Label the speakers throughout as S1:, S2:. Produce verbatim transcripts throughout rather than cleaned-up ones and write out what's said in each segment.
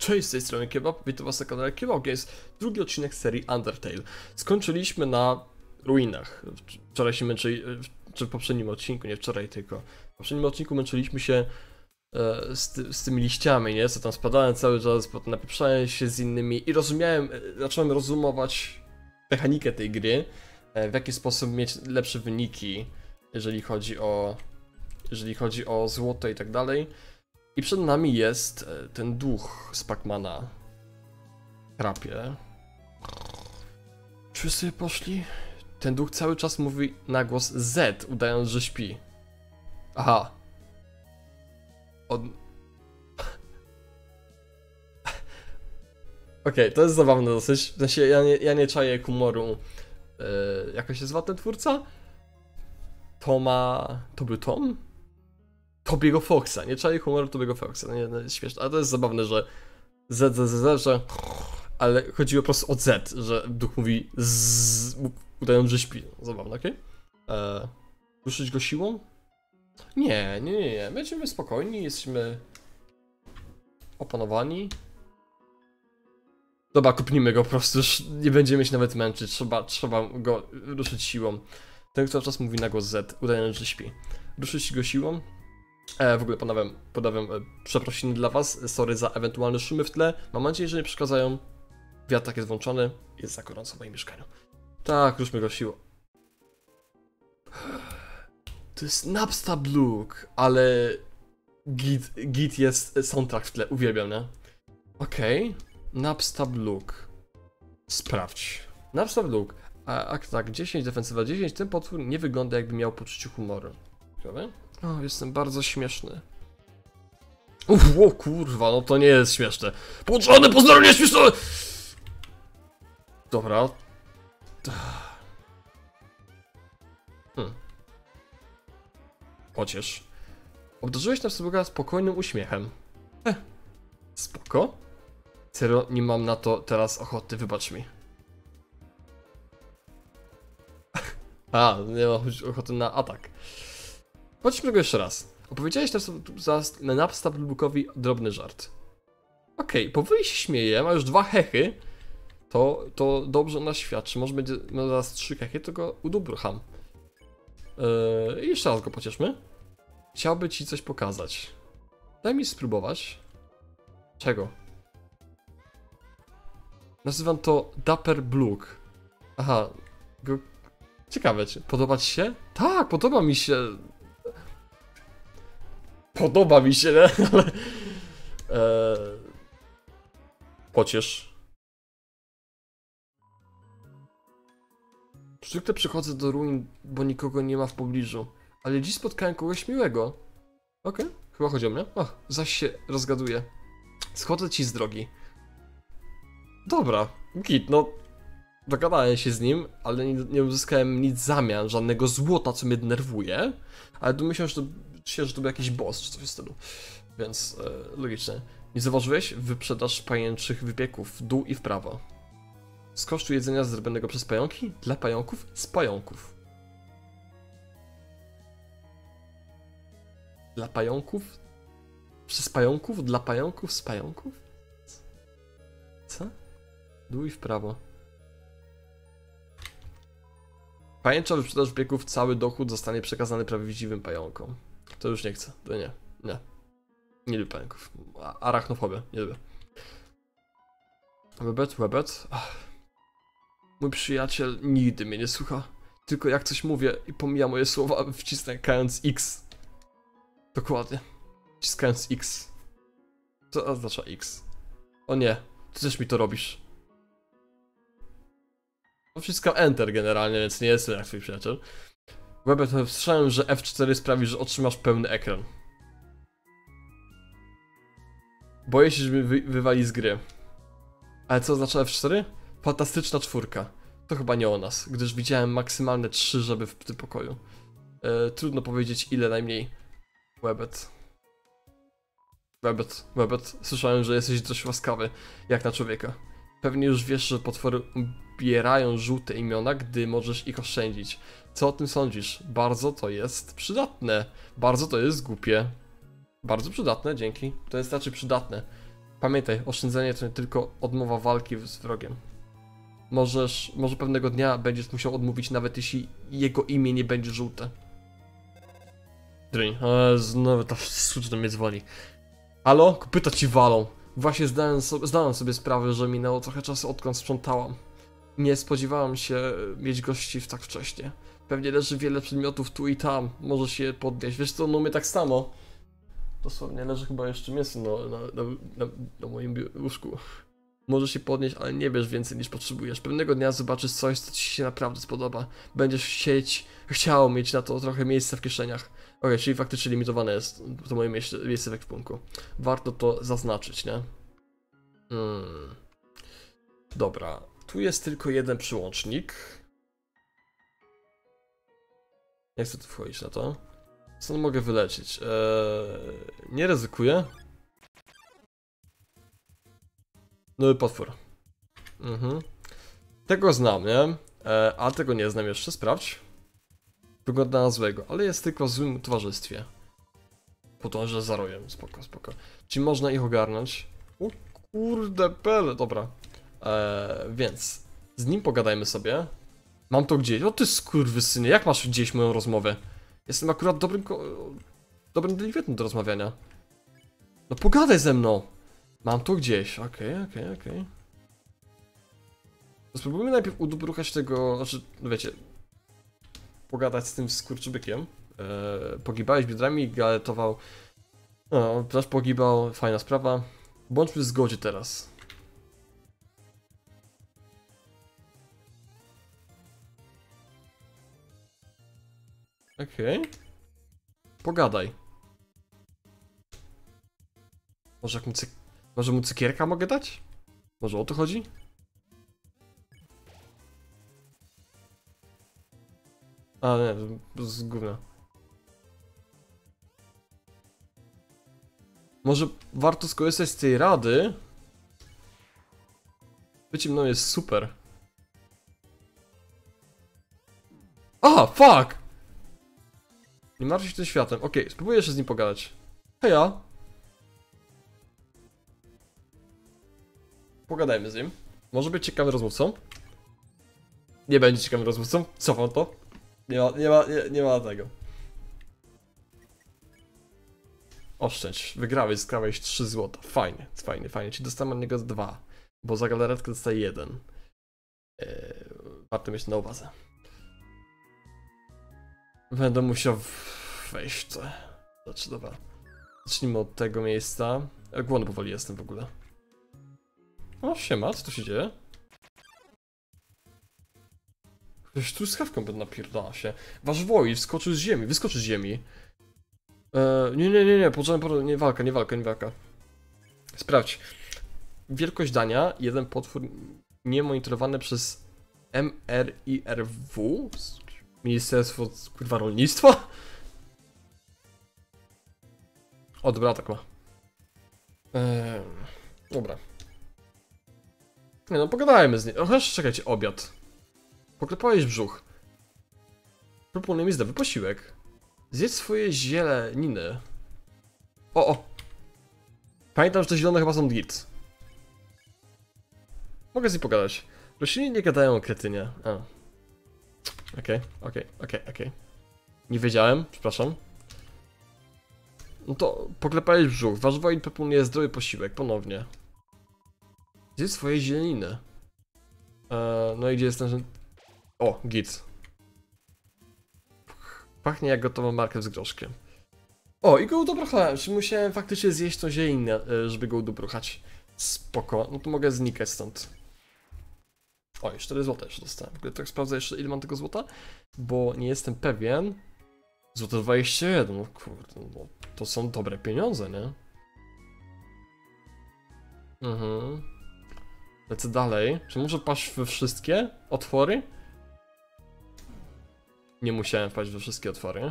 S1: Cześć, z tej strony Kebab, witam was na kanale Kebab Games, drugi odcinek serii Undertale. Skończyliśmy na ruinach. Wczoraj się męczyli, czy w poprzednim odcinku, nie wczoraj tylko. W poprzednim odcinku męczyliśmy się e, z, ty, z tymi liściami, nie? Co tam spadają cały czas, potem napieprzałem się z innymi i rozumiałem, zacząłem rozumować mechanikę tej gry, e, w jaki sposób mieć lepsze wyniki, jeżeli chodzi o, jeżeli chodzi o złoto i tak dalej. I przed nami jest ten duch z Pacmana. Chrapie. Czy sobie poszli? Ten duch cały czas mówi na głos Z, udając, że śpi. Aha. On... Okej, okay, to jest zabawne dosyć. W sensie ja nie, ja nie czaję humoru. Yy, jak się zwał ten twórca? Toma... To był Tom? Tobiego Foxa, nie czaję humoru Tobiego Foxa, no nie, no jest śmieszne, ale to jest zabawne, że Z, Z, Z, Z, że... Ale chodziło po prostu o Z, że duch mówi z, udając, że śpi. Zabawne, okej? Okay? Eee, ruszyć go siłą? Nie, nie, nie, nie, będziemy spokojni, jesteśmy opanowani. Dobra, kupnijmy go po prostu, już nie będziemy się nawet męczyć, trzeba, trzeba go ruszyć siłą. Ten cały czas mówi na głos Z, udając, że śpi. Ruszyć go siłą? E, w ogóle podawiam, podawiam e, przeprosiny dla was, sorry za ewentualne szumy w tle, mam nadzieję, że nie przeszkadzają. Wiatrak jest włączony, jest za gorąco w moim mieszkaniu. Tak, ruszmy go siłą. To jest Napstab Look, ale git, git jest soundtrack w tle, uwielbiam, nie? Okej, okay. Napstab Look. Sprawdź. Napstab Look, a, a tak, dziesięć, defensywa dziesięć, ten potwór nie wygląda, jakby miał poczucie humoru. Dobra? O, jestem bardzo śmieszny. Uff, o kurwa, no to nie jest śmieszne. Połączone, pozdrowienie śmieszne! Dobra. Hmm. Chociaż. Obdarzyłeś nas sobie spokojnym uśmiechem. Eh, spoko. Serio, nie mam na to teraz ochoty, wybacz mi. A, nie mam ochoty na atak. Chodźmy go jeszcze raz. Opowiedziałeś teraz za Napstab Lookowi drobny żart. Okej, okay, powoli się śmieje, ma już dwa hechy. To, to dobrze nas świadczy. Może będzie miał zaraz trzy hechy, to go udobrucham. Yy, I jeszcze raz go pocieszmy. Chciałby ci coś pokazać. Daj mi spróbować. Czego? Nazywam to Dapper Blook. Aha. Go... Ciekawe, czy podoba ci się? Tak, podoba mi się. Podoba mi się, nie? Ale... Eee... Pociesz. Zwykle przychodzę do ruin, bo nikogo nie ma w pobliżu. Ale dziś spotkałem kogoś miłego. Okej, okay. Chyba chodzi o mnie. Ach, zaś się rozgaduję. Schodzę ci z drogi. Dobra, git, no... Dogadałem się z nim, ale nie, nie uzyskałem nic w zamian, żadnego złota, co mnie denerwuje. Ale domyślam się, że to, się, że to był jakiś boss, czy coś w stylu. Więc e, logicznie. Nie zauważyłeś? Wyprzedaż pajęczych wypieków w dół i w prawo. Z kosztu jedzenia zrobionego przez pająki? Dla pająków? Z pająków. Dla pająków? Przez pająków? Dla pająków? Z pająków? Co? Dół i w prawo. Pajęcza wyprzedaż wypieków, cały dochód zostanie przekazany prawdziwym pająkom. To już nie chcę, to nie, nie. Nie lubię pająków. Arachnofobię, nie lubię. Webet, webet. Ach. Mój przyjaciel nigdy mnie nie słucha. Tylko jak coś mówię i pomija moje słowa, wciskając X. Dokładnie. Wciskając X. Co oznacza X? O nie, ty też mi to robisz. Wciskam Enter generalnie, więc nie jestem jak twój przyjaciel. Webet, słyszałem, że F cztery sprawi, że otrzymasz pełny ekran. Boję się, że mnie wy wywali z gry. Ale co oznacza F cztery? Fantastyczna czwórka. To chyba nie o nas, gdyż widziałem maksymalne trzy żeby w tym pokoju. E, trudno powiedzieć ile najmniej. Webet. Webet, Webet. Słyszałem, że jesteś dość łaskawy, jak na człowieka. Pewnie już wiesz, że potwory ubierają żółte imiona, gdy możesz ich oszczędzić. Co o tym sądzisz? Bardzo to jest przydatne. Bardzo to jest głupie. Bardzo przydatne, dzięki. To jest raczej przydatne. Pamiętaj, oszczędzenie to nie tylko odmowa walki z wrogiem. Możesz, może pewnego dnia będziesz musiał odmówić, nawet jeśli jego imię nie będzie żółte. Dryń, eee, znowu ta słuczna mnie dzwoni. Halo? Kopyta ci walą. Właśnie zdałem sobie, zdałem sobie sprawę, że minęło trochę czasu, odkąd sprzątałam. Nie spodziewałam się mieć gości w tak wcześnie. Pewnie leży wiele przedmiotów tu i tam, możesz je podnieść. Wiesz co, no my tak samo. Dosłownie leży chyba jeszcze mięso na, na, na, na, na moim łóżku. Możesz się podnieść, ale nie wiesz więcej niż potrzebujesz. Pewnego dnia zobaczysz coś, co ci się naprawdę spodoba. Będziesz chcieć, chciał mieć na to trochę miejsca w kieszeniach. Okej, okay, czyli faktycznie limitowane jest to moje miejsce, miejsce w ekwipunku. Warto to zaznaczyć, nie? Hmm. Dobra, tu jest tylko jeden przyłącznik. Nie chcę tu wchodzić na to. Co mogę wylecieć? Eee, nie ryzykuję. Nowy potwór. Mhm. Tego znam, nie? Eee, a tego nie znam jeszcze, sprawdź. Wygląda na złego, ale jest tylko w złym towarzystwie. Podążę za rojem, spoko, spoko. Czy można ich ogarnąć? O kurde pele, dobra. Eee, więc z nim pogadajmy sobie. Mam to gdzieś. O ty skurwysynie, jak masz gdzieś moją rozmowę? Jestem akurat dobrym ko dobrym delikatnym do rozmawiania. No pogadaj ze mną. Mam to gdzieś. Okej, okay, okej, okay, okej. Okay. Spróbujmy najpierw udobruchać tego, znaczy, no wiecie, pogadać z tym skurczybykiem. Eee, pogibałeś biodrami, galetował. No, też pogibał, fajna sprawa. Bądźmy w zgodzie teraz. Okej. Okay. Pogadaj. Może jak mu cyk... Może mu cukierka mogę dać? Może o to chodzi? A nie, z gówna. Może warto skorzystać z tej rady? Bycie mną jest super. A, fuck! Nie martw się tym światem. Okej, okay, spróbuję jeszcze z nim pogadać. Heja. Pogadajmy z nim. Może być ciekawym rozmówcą. Nie będzie ciekawym rozmówcą. Cofam to. Nie ma, nie ma, nie, nie ma tego. Oszczędź. Wygrałeś, skrawałeś trzy złota. Fajnie, fajnie, fajnie. Ci dostałem od niego dwa. Bo za galaretkę dostaję jeden. Eee, warto mieć na uwadze. Będę musiał wejść w to. Znaczy, dobra. Zacznijmy od tego miejsca. Głodny powoli jestem w ogóle. O, siema, co tu się dzieje? Ktoś truskawką będę napierdala się. Wasz woj wskoczył z ziemi, wyskoczył z ziemi. Eee, nie, nie, nie, nie, po żadnym nie walka, nie walka, nie walka. Sprawdź. Wielkość dania, jeden potwór niemonitorowany przez M R I R W? Ministerstwo, kurwa, rolnictwa? O, dobra, tak ma. Eee, dobra. Nie no, pogadajmy z nim. O, chociaż czekajcie, obiad. Poklepałeś brzuch. Proponuję mi zdrowy posiłek. Zjedz swoje zieleniny. O, o. Pamiętam, że te zielone chyba są git. Mogę z nim pogadać. Rośliny nie gadają o kretynie. Okej, okej, okej, okej. Nie wiedziałem, przepraszam. No to poklepałeś brzuch. Wasz wojn proponuje zdrowy posiłek, ponownie. Zjedz swoje zieleniny. Eee, no i gdzie jest ten... O, git. Pachnie jak gotowa marchew z groszkiem. O, i go udobruchałem. Czy musiałem faktycznie zjeść tą zielininę, żeby go udobruchać? Spoko. No to mogę znikać stąd. O, i cztery złote jeszcze dostałem. W ogóle tak sprawdzę jeszcze, ile mam tego złota, bo nie jestem pewien. Złote dwadzieścia jeden, no kurde, no to są dobre pieniądze, nie? Mhm. Lecę dalej. Czy muszę paść we wszystkie otwory? Nie musiałem wpaść we wszystkie otwory.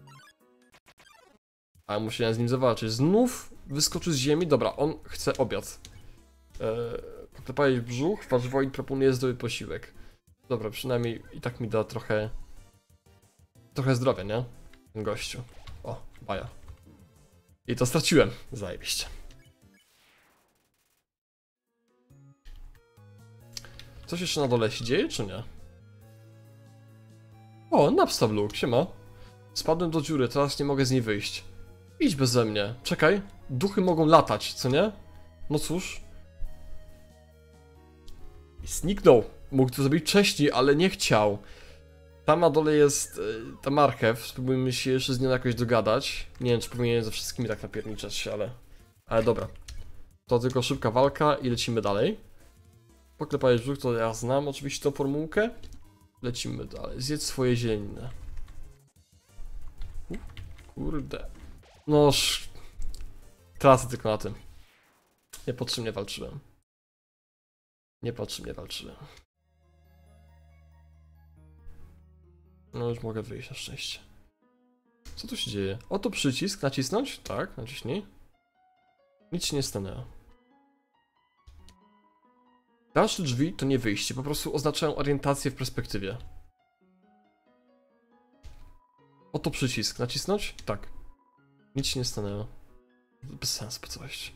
S1: Ale musiałem z nim zawalczyć. Znów wyskoczył z ziemi. Dobra, on chce obiad. Eee, Poklepałeś brzuch, wasz wojn proponuje zdrowy posiłek. Dobra, przynajmniej i tak mi da trochę... Trochę zdrowia, nie? Ten gościu. O, baja. I to straciłem. Zajebiście. Coś jeszcze na dole się dzieje, czy nie? O, napstaw Luke, siema. Spadłem do dziury, teraz nie mogę z niej wyjść. Idź beze mnie. Czekaj. Duchy mogą latać, co nie? No cóż. I zniknął. Mógł to zrobić wcześniej, ale nie chciał. Tam na dole jest y, ta marchew. Spróbujmy się jeszcze z nią jakoś dogadać. Nie wiem, czy powinienem ze wszystkimi tak napierniczać się, ale... Ale dobra. To tylko szybka walka i lecimy dalej. Poklepałeś brzuch, to ja znam oczywiście tą formułkę. Lecimy dalej. Zjedz swoje zielenie. Kurde. No... Tracę tylko na tym. Niepotrzebnie walczyłem. Niepotrzebnie walczyłem. No już mogę wyjść na szczęście. Co tu się dzieje? Oto przycisk. Nacisnąć? Tak, naciśnij. Nic się nie stanęło. Dalsze drzwi to nie wyjście, po prostu oznaczają orientację w perspektywie. Oto przycisk. Nacisnąć? Tak. Nic się nie stanęło. Bez sensu po coś.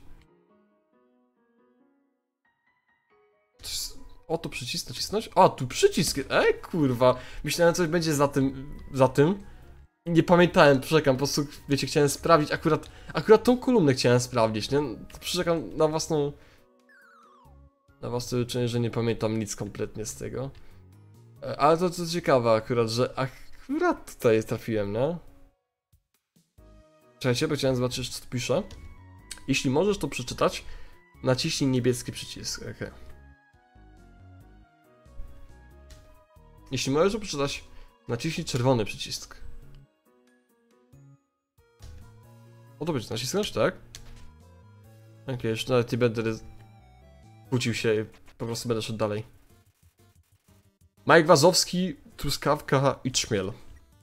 S1: Oto przycisk, nacisnąć? A, tu przycisk! Ej, kurwa! Myślałem, coś będzie za tym, za tym. Nie pamiętałem, przeczekam, po prostu, wiecie, chciałem sprawdzić, akurat, akurat tą kolumnę chciałem sprawdzić, nie? Przeczekam na własną... Na własne życzenie, że nie pamiętam nic kompletnie z tego. Ale to co ciekawe akurat, że akurat tutaj trafiłem, nie? Czekajcie, bo chciałem zobaczyć, co tu pisze. Jeśli możesz to przeczytać, naciśnij niebieski przycisk, okej. Okay. Jeśli możesz to przeczytać, naciśnij czerwony przycisk. O to będzie nacisnąć, tak? Okej, okay, już nawet nie będę kłócił się i po prostu będę szedł dalej. Mike Wazowski, truskawka i trzmiel.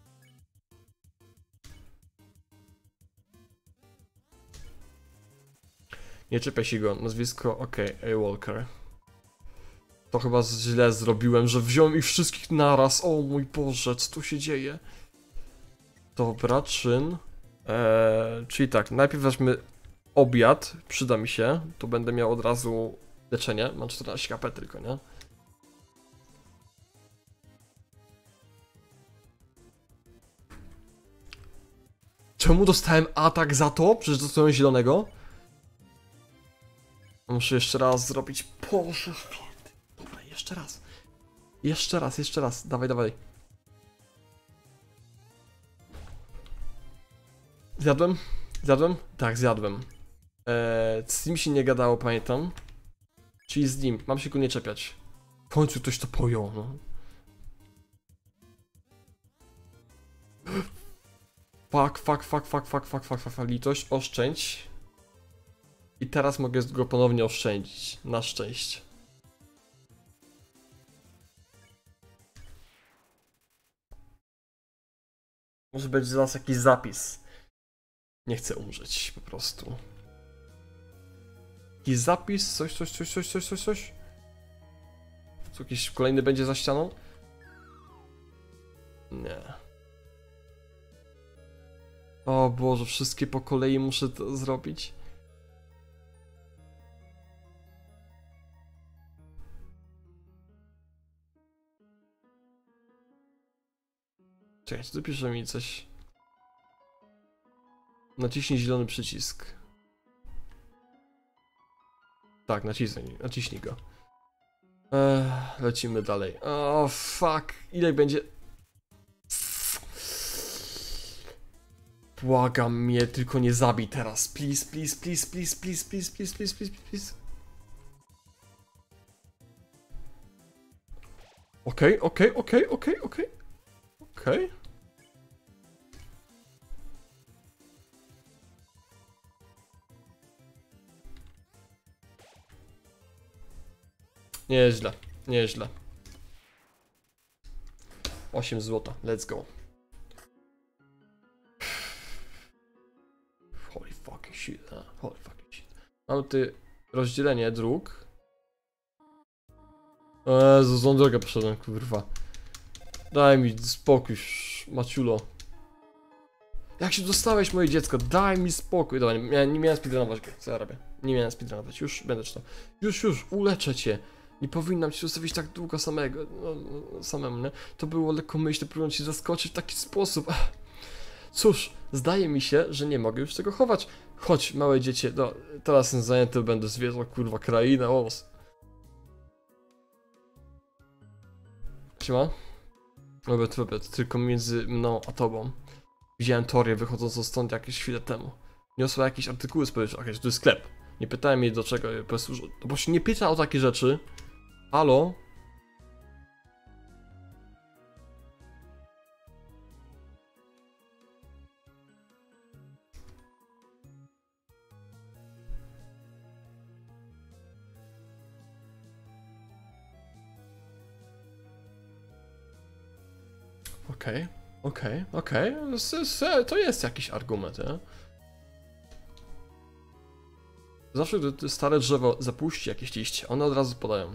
S1: Nie czepiaj się go, nazwisko, okej, okay, A. Walker. To chyba źle zrobiłem, że wziąłem ich wszystkich naraz. O mój Boże, co tu się dzieje? Dobra, czyn. Eee, czyli tak, najpierw weźmy obiad, przyda mi się. To będę miał od razu leczenie. Mam czternaście K P tylko, nie? Czemu dostałem atak za to? Przecież dostałem zielonego. Muszę jeszcze raz zrobić. Boże święty. Dobra, jeszcze raz. Jeszcze raz, jeszcze raz. Dawaj, dawaj. Zjadłem? Zjadłem? Tak, zjadłem. Eee, z nim się nie gadało, pamiętam. Czyli z nim. Mam się go nie czepiać. W końcu ktoś to pojął, no. Fuck, fuck, fuck, fuck, fuck, fuck, fuck, fuck, litość, oszczędź. I teraz mogę go ponownie oszczędzić, na szczęście. Może być zaraz jakiś zapis. Nie chcę umrzeć, po prostu. Jakiś zapis, coś, coś, coś, coś, coś, coś, coś. Co, jakiś kolejny będzie za ścianą? Nie. O Boże, wszystkie po kolei muszę to zrobić. Czekajcie, tu pisze mi coś. Naciśnij zielony przycisk. Tak, naciśnij, naciśnij go. Eee, lecimy dalej. O, oh, fuck. Ile będzie... Błagam mnie, tylko nie zabij teraz. Please, please, please, please, please, please, please, please, please, please. Okej, okej, okej, okej, okej. Okej. Nieźle, nieźle. osiem złota, let's go. Holy fucking shit, huh? Holy fucking shit. Mamy tu rozdzielenie dróg. Jezu, złą drogę poszedłem, kurwa. Daj mi spokój, Maciulo. Jak się dostałeś, moje dziecko? Daj mi spokój. Dobra, nie miałem, nie miałem speedrunować gry, co ja robię? Nie miałem speedrunować, już będę czytał. Już, już, uleczę cię. Nie powinnam ci zostawić tak długo samego, no, no, samemu, nie? To było lekkomyślne, próbując ci zaskoczyć w taki sposób. Ach. Cóż, zdaje mi się, że nie mogę już tego chować. Chodź, małe dziecię, no, teraz jestem zajęty, będę zwiedzał, kurwa, krainę, os. Siema? Robert, Robert, tylko między mną a tobą. Widziałem teorię wychodzącą stąd jakieś chwilę temu. Niosła jakieś artykuły społeczne, okej, to jest sklep. Nie pytałem jej do czego, po prostu, no bo się nie pyta o takie rzeczy. Halo? Okej, okej, okej, to jest jakiś argument, nie? Zawsze gdy stare drzewo zapuści jakieś liście, one od razu podają.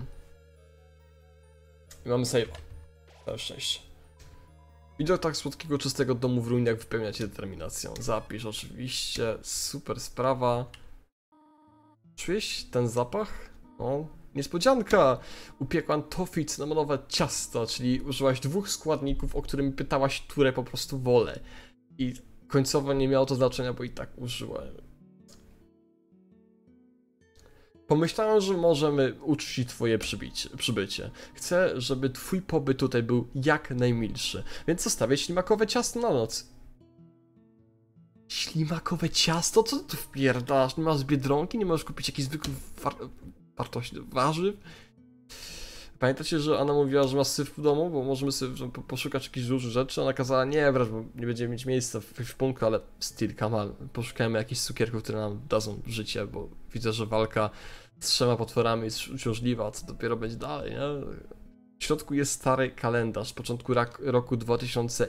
S1: I mamy save'a. Całe szczęście. Widok tak słodkiego, czystego domu w ruinach wypełnia cię determinacją. Zapisz oczywiście, super sprawa. Czujesz ten zapach? O, niespodzianka! Upiekłam tofi cynamonowe ciasto, czyli użyłaś dwóch składników, o którym pytałaś, które po prostu wolę. I końcowo nie miało to znaczenia, bo i tak użyłem. Pomyślałem, że możemy uczcić twoje przybicie, przybycie. Chcę, żeby twój pobyt tutaj był jak najmilszy, więc zostawię ślimakowe ciasto na noc. Ślimakowe ciasto? Co ty tu wpierdasz? Nie masz z Biedronki? Nie możesz kupić jakichś zwykłych war wartości warzyw? Pamiętacie, że Anna mówiła, że ma syf w domu, bo możemy sobie poszukać jakichś różnych rzeczy? Ona kazała nie brać, bo nie będziemy mieć miejsca w ekwipunku, ale still, kamal. Poszukajmy jakichś cukierków, które nam dadzą życie, bo widzę, że walka z trzema potworami jest uciążliwa, co dopiero będzie dalej, nie? W środku jest stary kalendarz z początku roku dwa tysiące...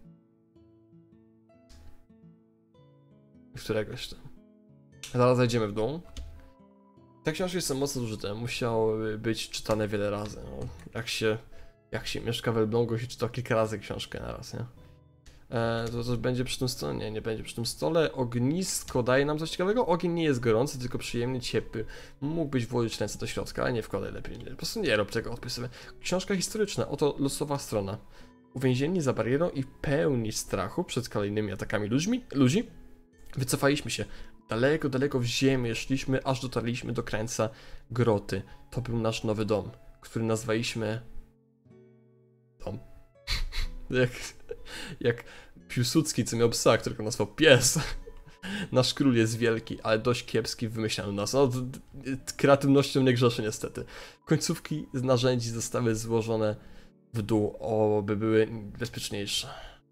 S1: któregoś tam. Zaraz zajdziemy w dół. Te książki są mocno zużyte, musiały być czytane wiele razy. No. Jak się, jak się mieszka w Elblągu, się czyta kilka razy książkę na raz, nie? E, to też będzie przy tym stole? Nie, nie będzie przy tym stole. Ognisko daje nam coś ciekawego. Ogień nie jest gorący, tylko przyjemnie ciepły. Mógłbyś włożyć ręce do środka, ale nie wkładaj lepiej. Nie, po prostu nie rób tego, odpisz sobie. Książka historyczna, oto losowa strona. Uwięzieni za barierą i pełni strachu przed kolejnymi atakami ludźmi, ludzi, wycofaliśmy się. Daleko, daleko w ziemię szliśmy, aż dotarliśmy do krańca groty. To był nasz nowy dom, który nazwaliśmy... Dom. jak, jak Piłsudski, co miał psa, którego nazwał pies. Nasz król jest wielki, ale dość kiepski w wymyślaniu nas. No, kreatywnością nie grzeszy niestety. Końcówki z narzędzi zostały złożone w dół, oby były bezpieczniejsze.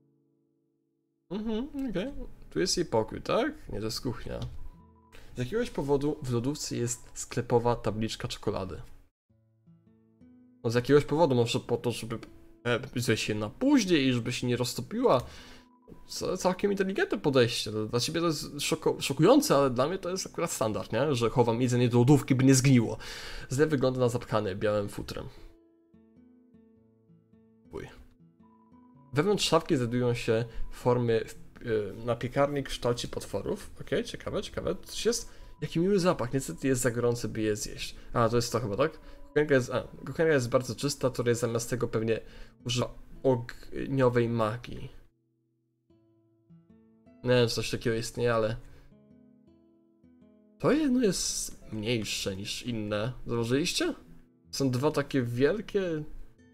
S1: Mhm, okej. Okay. Tu jest jej pokój, tak? Nie, to jest kuchnia. Z jakiegoś powodu w lodówce jest sklepowa tabliczka czekolady. No z jakiegoś powodu, może po to, żeby e, się na później i żeby się nie roztopiła. Całkiem inteligentne podejście. Dla ciebie to jest szoko szokujące, ale dla mnie to jest akurat standard, nie? Że chowam jedzenie do lodówki, by nie zgniło. Zlew wygląda na zapchany białym futrem. Uj. Wewnątrz szafki znajdują się formy na piekarni w kształcie potworów. Okej, okay, ciekawe, ciekawe. Coś jest? Jaki miły zapach, niestety jest za gorący, by je zjeść. A, to jest to chyba, tak? Kuchenka jest, a, kuchenka jest bardzo czysta, która zamiast tego pewnie używa ogniowej magii. Nie wiem, czy coś takiego istnieje, ale... To jedno jest mniejsze niż inne. Zauważyliście? Są dwa takie wielkie...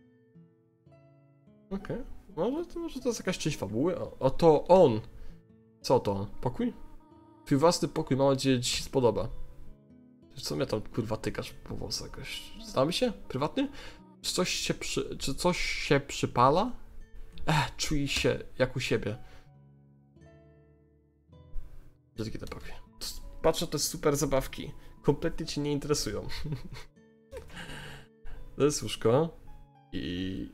S1: Okej. Okay. Może to, może to jest jakaś część fabuły? O, o to on! Co to? Pokój? Twój własny pokój, mam nadzieję, że ci się spodoba. Co mnie tam kurwa tykasz po włosach jakoś? Znamy się? Prywatnie? Czy coś się przy... Czy coś się przypala? Ech, czuj się jak u siebie. Gdzie taki ten pokój? Patrzę, te super zabawki. Kompletnie cię nie interesują. To jest łóżko. I...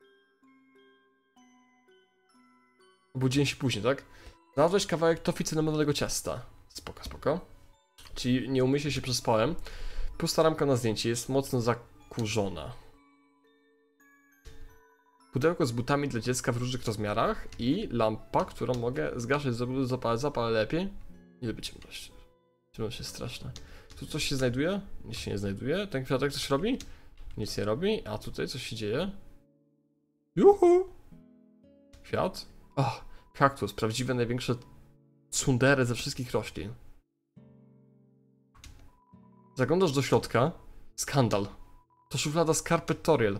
S1: Obudziłem się później, tak? Znalazłeś kawałek tofi cynamonowego ciasta. Spoko, spoko. Czyli nieumyślnie się przespałem. Pusta ramka na zdjęcie jest mocno zakurzona. Pudełko z butami dla dziecka w różnych rozmiarach i lampa, którą mogę zgaszać, zapalę, zapalę lepiej. Nie lubię ciemności. Ciemność jest straszna. Tu coś się znajduje? Nic się nie znajduje. Ten kwiatek coś robi? Nic nie robi, a tutaj coś się dzieje? Juhu! Kwiat? O, kaktus, prawdziwe największe tsundery ze wszystkich roślin. Zaglądasz do środka. Skandal. To szuflada z Carpetorial.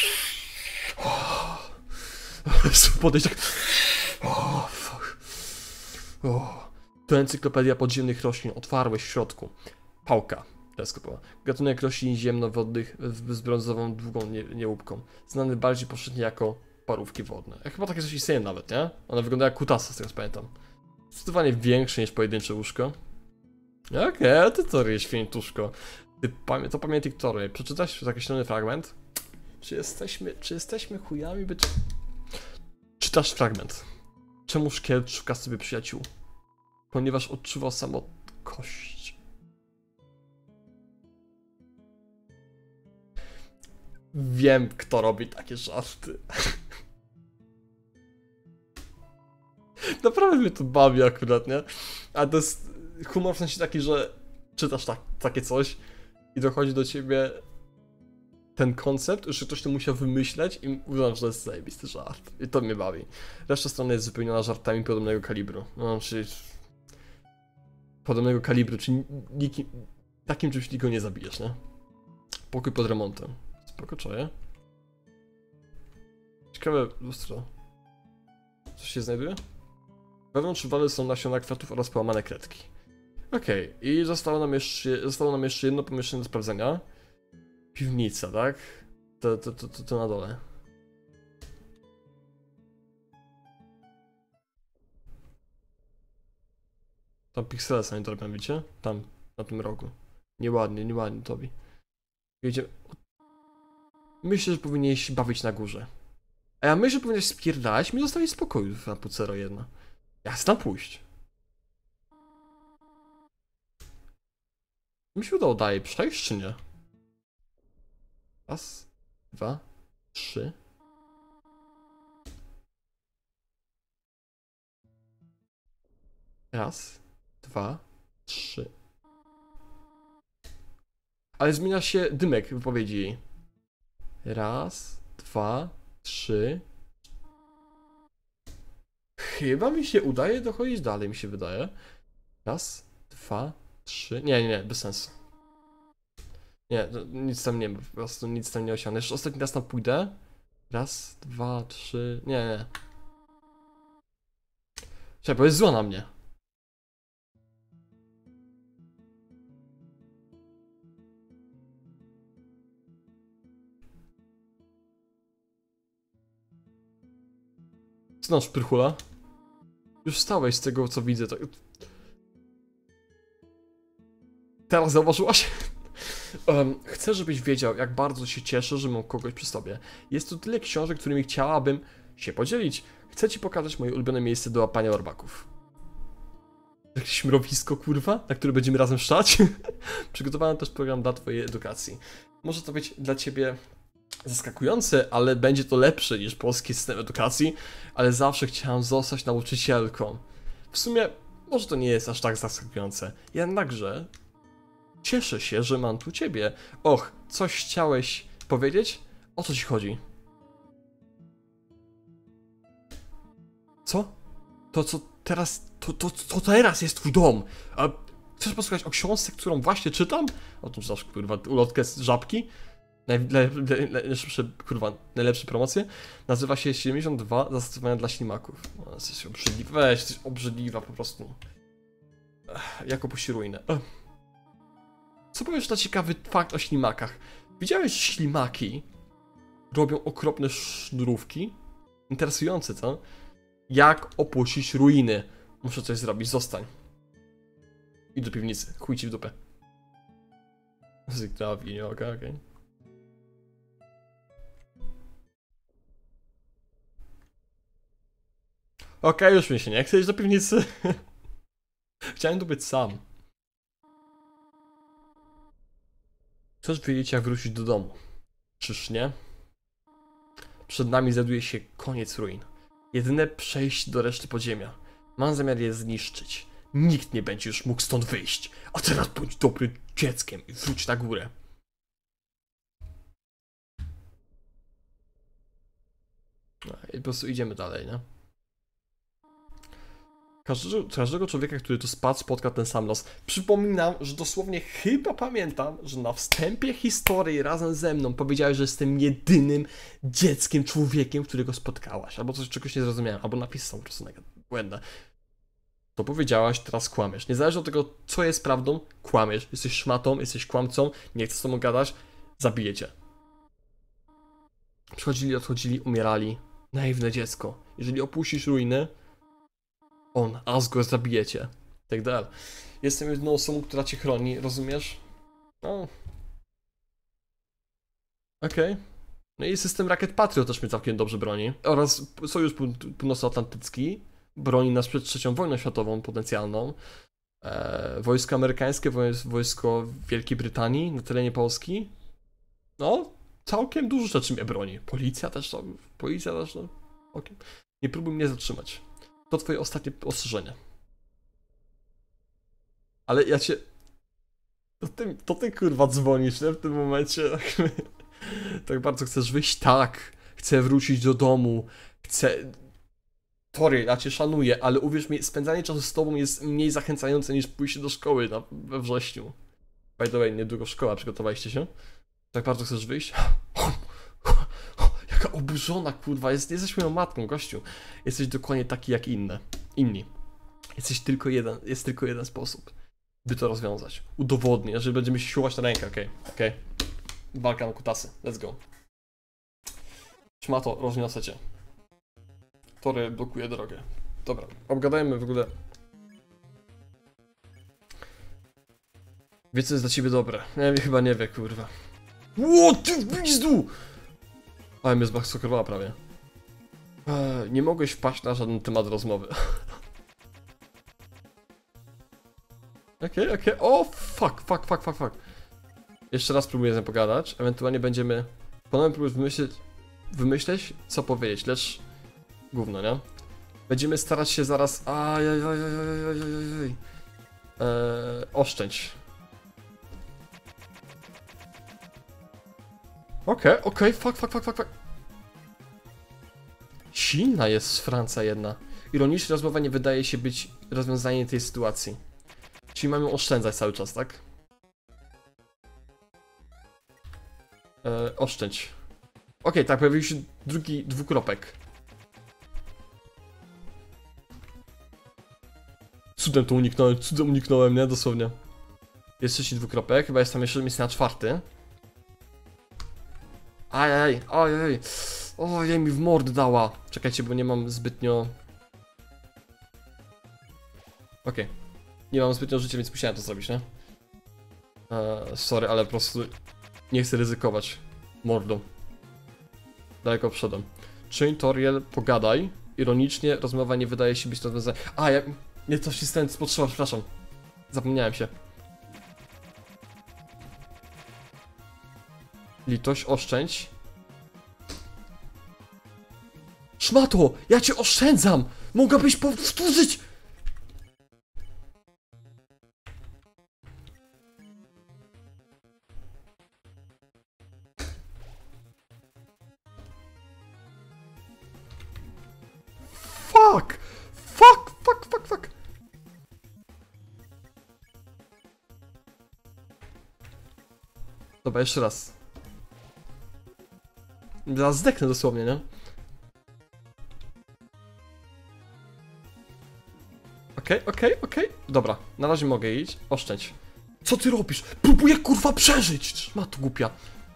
S1: Podejść tak. O, fuck. O. To encyklopedia podziemnych roślin. Otwarłeś w środku. Pałka. Teleskopowała. Gatunek roślin ziemnowodnych z brązową, długą nie, niełupką. Znany bardziej powszechnie jako parówki wodne. Ja chyba takie coś istnieje nawet, nie? One wyglądają jak kutasa, z tego co pamiętam. Zdecydowanie większe niż pojedyncze łóżko. Okej, okay, ty to ryj, świętuszko. Ty, to pamiętaj, który. Przeczytałeś taki ślony fragment? Czy jesteśmy, czy jesteśmy chujami być... Czytasz fragment. Czemu szkielet szuka sobie przyjaciół? Ponieważ odczuwał samotność. Wiem, kto robi takie żarty. Naprawdę mnie to bawi akurat, nie? A to jest humor w sensie taki, że czytasz tak, takie coś i dochodzi do ciebie ten koncept, że ktoś to musiał wymyśleć i uznam, że to jest zajebisty żart. I to mnie bawi. Reszta strony jest wypełniona żartami podobnego kalibru. No, czyli... Podobnego kalibru, czyli nikim, takim czymś nikogo nie zabijesz, nie? Pokój pod remontem. Spoko, czaję. Ciekawe lustro. Coś się znajduje? Wewnątrz wale są nasiona kwiatów oraz połamane kredki. Okej, okay. I zostało nam, jeszcze, zostało nam jeszcze jedno pomieszczenie do sprawdzenia. Piwnica, tak? To, to, to, to, to na dole. Tam piksele sami to robią, widzicie? Tam, na tym rogu. Nieładnie, nieładnie, Tobi. Jedziemy. Myślę, że powinieneś bawić na górze. A ja myślę, że powinieneś spierdalać mi zostawić spokoju na pucero jedna. Ja chcę tam pójść. Mi się udało dalej przejść, czy nie? Raz, dwa, trzy. Raz, dwa, trzy. Ale zmienia się dymek wypowiedzi jej. Raz, dwa, trzy. Chyba mi się udaje dochodzić dalej, mi się wydaje. Raz, dwa, trzy. Nie, nie, nie, bez sensu. Nie, nic tam nie ma, po prostu nic tam nie osiągnę. Jeszcze ostatni raz tam pójdę. Raz, dwa, trzy. Nie, nie. Czekaj, bo jest zła na mnie. Co tam, szpyrchula? Już wstałeś z tego, co widzę. Tak... Teraz zauważyłaś? um, chcę, żebyś wiedział, jak bardzo się cieszę, że mam kogoś przy sobie. Jest tu tyle książek, którymi chciałabym się podzielić. Chcę ci pokazać moje ulubione miejsce do łapania orbaków. Jakieś mrowisko, kurwa, na które będziemy razem szczać? Przygotowałem też program dla twojej edukacji. Może to być dla ciebie zaskakujące, ale będzie to lepsze niż polski system edukacji, ale zawsze chciałem zostać nauczycielką. W sumie, może to nie jest aż tak zaskakujące, jednakże cieszę się, że mam tu ciebie. Och, coś chciałeś powiedzieć? O co ci chodzi? Co? To co teraz, to, to, to teraz jest twój dom. A chcesz posłuchać o książce, którą właśnie czytam? O tym czytasz, kurwa, ulotkę z żabki? Najlepsze, kurwa, najlepsze promocje. Nazywa się siedemdziesiąt dwa zastosowania dla ślimaków. No, jesteś obrzydliwa, weź, jesteś obrzydliwa po prostu. Ech, jako puści ruinę. Ech. Co powiesz na ciekawy fakt o ślimakach? Widziałeś, że ślimaki robią okropne sznurówki? Interesujące, co? Jak opuścić ruiny? Muszę coś zrobić, zostań. Idź do piwnicy, chuj ci w dupę. Zygtała winioka, okej. Okay. Okej, okay, już mi się nie chce iść do piwnicy. Chciałem tu być sam. Chcesz wiedzieć, jak wrócić do domu? Czyż nie? Przed nami znajduje się koniec ruin. Jedyne przejście do reszty podziemia. Mam zamiar je zniszczyć. Nikt nie będzie już mógł stąd wyjść. A teraz bądź dobrym dzieckiem i wróć na górę. po prostu idziemy dalej, nie? Każdego, każdego człowieka, który tu spadł, spotka ten sam los. Przypominam, że dosłownie chyba pamiętam, że na wstępie historii razem ze mną powiedziałeś, że jestem jedynym dzieckiem, człowiekiem, którego spotkałaś. Albo coś czegoś nie zrozumiałem, albo napisał po prostu błędne. To powiedziałaś, teraz kłamiesz. Niezależnie od tego, co jest prawdą, kłamiesz. Jesteś szmatą, jesteś kłamcą, nie chcę z tobą gadać, zabiję cię. Przychodzili, odchodzili, umierali. Naiwne dziecko. Jeżeli opuścisz ruiny, on, Asgore, zabijecie. Tak dalej. Jestem jedyną osobą, która cię chroni, rozumiesz? No. Okej. Okay. No i system Rakiet Patriot też mnie całkiem dobrze broni. Oraz Sojusz Północnoatlantycki broni nas przed trzecią wojną światową potencjalną. E, wojsko amerykańskie, wojsko Wielkiej Brytanii na terenie Polski. No, całkiem dużo rzeczy mnie broni. Policja też, to, policja też, no. Okay. Nie próbuj mnie zatrzymać. To twoje ostatnie ostrzeżenie. Ale ja cię... To ty, to ty kurwa dzwonisz, nie? W tym momencie. Tak bardzo chcesz wyjść? Tak. Chcę wrócić do domu. Chcę... Tory, ja cię szanuję, ale uwierz mi, spędzanie czasu z tobą jest mniej zachęcające niż pójście do szkoły na, we wrześniu. By the way, niedługo szkoła, przygotowaliście się? Tak bardzo chcesz wyjść? Jaka oburzona, kurwa, jest, jesteś moją matką, gościu. Jesteś dokładnie taki jak inne. Inni. Jesteś tylko jeden, jest tylko jeden sposób, by to rozwiązać. Udowodnię, że będziemy się siłować na rękę, okej, okay, okej. Okay. Walka na kutasy, let's go. Szmato, rozniosę cię. Tory blokuje drogę. Dobra, obgadajmy w ogóle. Wie co jest dla ciebie dobre? Nie, chyba nie wie, kurwa. Ło, ty w pizdu! Ale mnie zbaksokowała prawie. Eee, nie mogłeś wpaść na żaden temat rozmowy. Okej, okej. Okay. O, fuck, fuck, fuck, fuck, fuck. Jeszcze raz próbuję z nią pogadać. Ewentualnie będziemy... Ponownie próbuję wymyślić, wymyśleć, co powiedzieć, lecz... Gówno, nie? Będziemy starać się zaraz... Ajajajajajajajajaj. Eee, oszczędź. Okej, okay, okej, okay. fuck, fuck, fuck, fuck, fuck. Silna jest Francja jedna. Ironicznie rozmowa nie wydaje się być rozwiązaniem tej sytuacji. Czyli mamy oszczędzać cały czas, tak? Eee, oszczędź. Okej, okay, tak, pojawił się drugi dwukropek. Cudem to uniknąłem, cudem uniknąłem, nie? Dosłownie. Jest trzeci dwukropek, chyba jest tam jeszcze miejsce na czwarty. Ajaj, ojej, ojej, mi w mord dała. Czekajcie, bo nie mam zbytnio... Okej. Okay. Nie mam zbytnio życia, więc musiałem to zrobić, nie? Eee, sorry, ale po prostu nie chcę ryzykować mordą. Daleko przodem. Czyń, Toriel, pogadaj. Ironicznie, rozmowa nie wydaje się być rozwiązaniem. A, ja... Nie, to się stałem spotrzeba, przepraszam. Zapomniałem się. Litość, oszczędź. Szmato! Ja cię oszczędzam! Mogłabyś powtórzyć! Fuck! Fuck! Fuck! Fuck! Fuck! Dobra, jeszcze raz. Zaraz zdechnę dosłownie, nie? Okej, okay, okej, okay, okej. Okay. Dobra, na razie mogę iść. Oszczędź. Co ty robisz? Próbuję kurwa przeżyć! Ma tu głupia.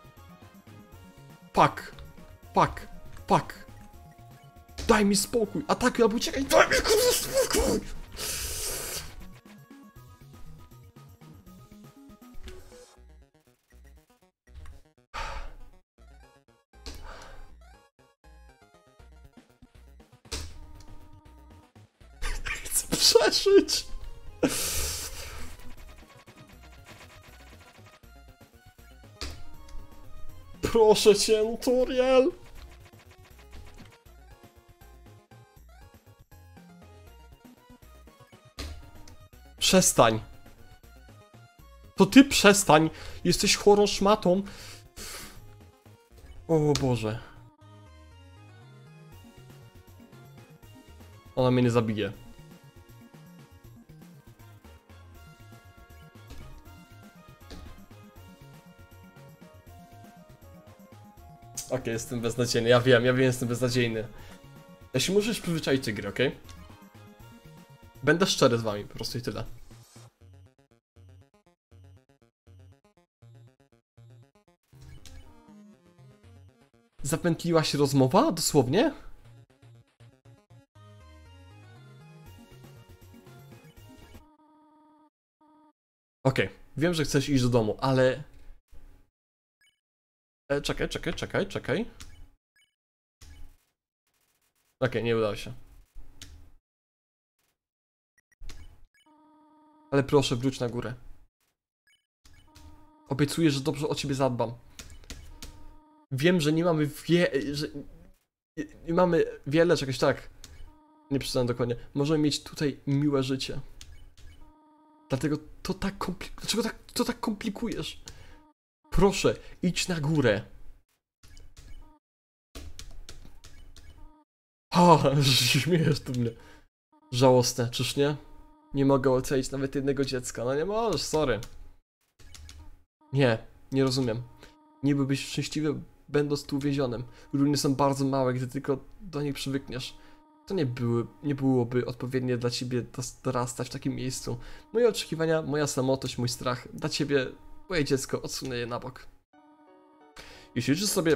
S1: Fuck. Fuck. Fuck. Daj mi spokój. Atakuj albo uciekaj. Daj mi kurwa spokój. Chcę przeżyć. Proszę cię, no Toriel. Przestań. To ty przestań. Jesteś chorą szmatą. O Boże. Ona mnie nie zabije. Okej, okay, jestem beznadziejny, ja wiem, ja wiem, jestem beznadziejny. Ja się muszę przyzwyczaić tej gry, okej? Okay? Będę szczery z wami, po prostu i tyle. Zapętliła się rozmowa? Dosłownie? Okej, okay. Wiem, że chcesz iść do domu, ale... E, czekaj, czekaj, czekaj, czekaj. Okej, okay, nie udało się. Ale proszę, wróć na górę. Obiecuję, że dobrze o ciebie zadbam. Wiem, że nie mamy wie... że... Nie mamy wiele, czegoś tak. Nie przeczytałem dokładnie. Możemy mieć tutaj miłe życie. Dlatego to tak komplikujesz. Dlaczego tak, to tak komplikujesz? Proszę, idź na górę. Ha, śmiejesz tu mnie. Żałosne, czyż nie? Nie mogę ocenić nawet jednego dziecka. No nie możesz, sorry. Nie, nie rozumiem. Nie byłbyś szczęśliwy, będąc tu uwięzionym. Ruiny są bardzo małe, gdy tylko do nich przywykniesz. To nie, były, nie byłoby odpowiednie dla ciebie dorastać w takim miejscu. Moje oczekiwania, moja samotność, mój strach. Dla ciebie, moje dziecko, odsunę je na bok. Jeśli życzysz sobie...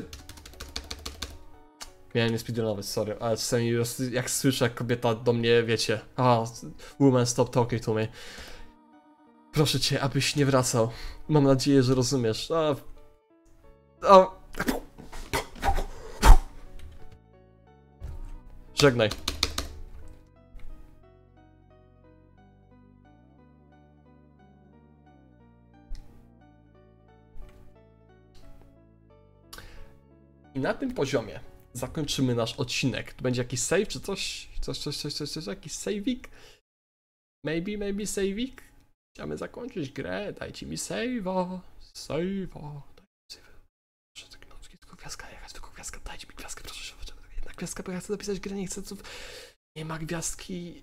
S1: Miałem nie speedrunować, sorry, ale czasami jak słyszę, jak kobieta do mnie, wiecie... Ah, woman, stop talking to me. Proszę cię, abyś nie wracał. Mam nadzieję, że rozumiesz. A... A... Żegnaj. I na tym poziomie zakończymy nasz odcinek. Tu będzie jakiś save czy coś? Coś, coś, coś, coś, coś jakiś save'ik? Maybe, maybe save'ik? Chciamy zakończyć grę, dajcie mi save'a. Save'a. Proszę, tylko gwiazdka, jechać, tylko gwiazdka, dajcie mi gwiazdkę, proszę. Jedna gwiazdka, bo ja chcę dopisać grę, nie chcę ców. Nie ma gwiazdki.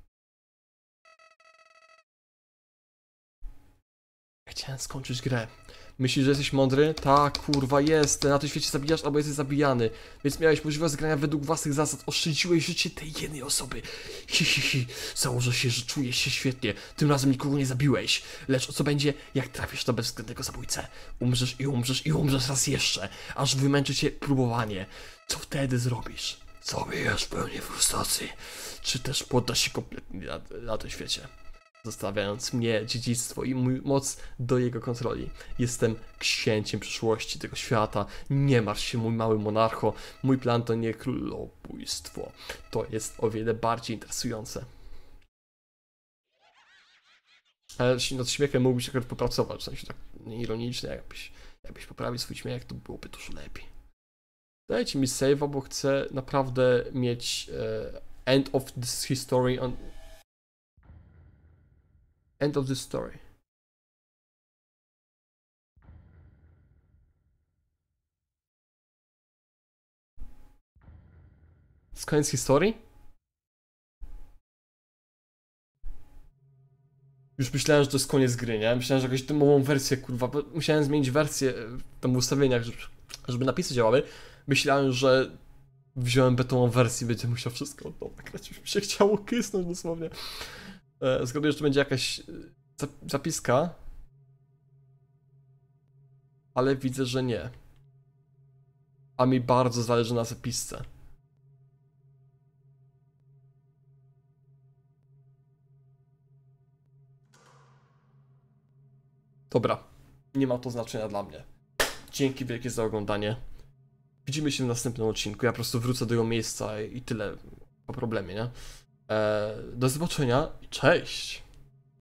S1: Ja chciałem skończyć grę. Myślisz, że jesteś mądry? Tak, kurwa, jest. Na tym świecie zabijasz albo jesteś zabijany. Więc miałeś możliwość zgrania według własnych zasad. Oszczędziłeś życie tej jednej osoby. Hi, hi, hi. Założę się, że czujesz się świetnie. Tym razem nikogo nie zabiłeś. Lecz co będzie, jak trafisz do bezwzględnego zabójcę? Umrzesz i umrzesz i umrzesz raz jeszcze. Aż wymęczy cię próbowanie. Co wtedy zrobisz? Zabijesz pełnię frustracji. Czy też poddasz się kompletnie na, na tym świecie? Zostawiając mnie, dziedzictwo i mój moc do jego kontroli. Jestem księciem przyszłości tego świata. Nie martw się, mój mały monarcho. Mój plan to nie królobójstwo. To jest o wiele bardziej interesujące. Ale nad śmiechem mógłbyś akurat popracować, w sensie tak ironicznie, jakbyś, jakbyś poprawił swój śmiech, to byłoby dużo lepiej. Dajcie mi save'a, bo chcę naprawdę mieć e, end of this history on... End of the story. Z koniec historii? Już myślałem, że to jest koniec gry, nie? Myślałem, że jakąś demową wersję, kurwa, bo musiałem zmienić wersję tam w ustawieniach, żeby, żeby napisy działały. Myślałem, że wziąłem betonową wersję, będzie musiał wszystko nagrać. Już mi się chciało kysnąć dosłownie. E, zgaduję, że to będzie jakaś zapiska, ale widzę, że nie. A mi bardzo zależy na zapisce. Dobra, nie ma to znaczenia dla mnie. Dzięki wielkie za oglądanie. Widzimy się w następnym odcinku. Ja po prostu wrócę do jego miejsca i tyle po problemie, nie? Eee, do zobaczenia i cześć!